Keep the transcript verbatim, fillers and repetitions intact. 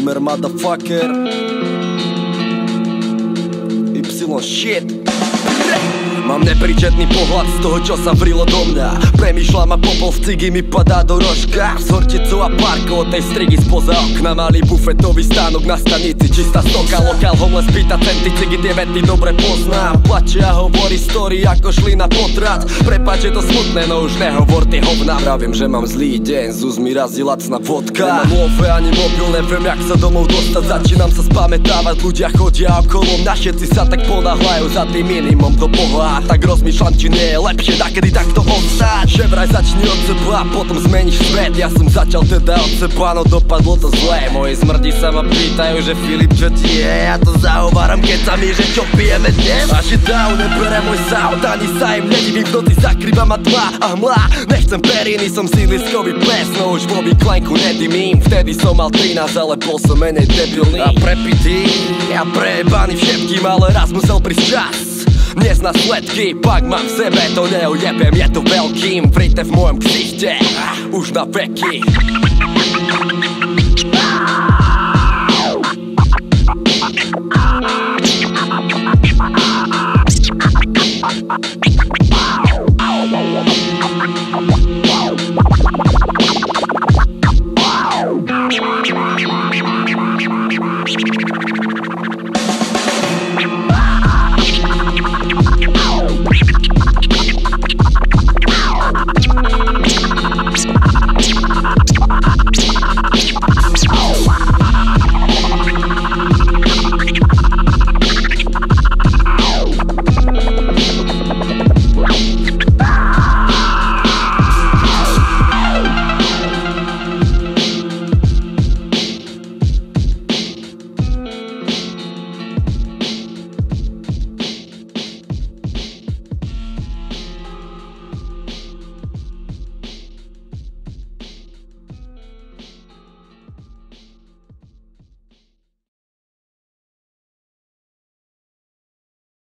Dreamer, motherfucker. Y shit. Mám nepríčetný pohľad z toho, čo sa vrilo do mňa. Premýšľam a popol v cigy mi padá do rožka. Z horticou a párkou od tej strigy spoza okna. Malý bufetový stánok na stanici, čistá stoka. Lokál homeless pýta centy, cigy tie vety dobre poznám. Plače a hovorí story, ako šli na potrat. Prepáč, je to smutné, no už nehovor ty hovna. Pravím, že mám zlý deň, Zuz mi razí lacná vodka. Nemám lofe ani mobil, neviem jak sa domov dostať. Začínam sa spamätávať, ľudia chodia okolo mňa. Všetci sa tak ponáhľajú za tým minimum do Boha. A tak rozmýšľam, či nie je lepšie takedy takto ostať. Že vraj začni od seba, potom zmeníš svet. Ja som začal teda od seba, no dopadlo to zlé. Moji smrti sa ma pýtajú, že Filip, čo ti je? Ja to zahováram, keď sa mi, že čo pijeme dnes. A že down, nebere môj sound, ani sa im nedivím. V noci zakrýva ma tma a hmla. Nechcem periny, som sídliskový ples, no už vo výklenku nedymím. Vtedy som mal trinásť, ale bol som menej debilný. A prepitý, ja prejebaný všetkým, ale raz musel prísť čas. Dnes na sledky, pak mám v sebe, to neujebem, je to veľkým. Vrite v mojom ksichte, už na veky. Wow.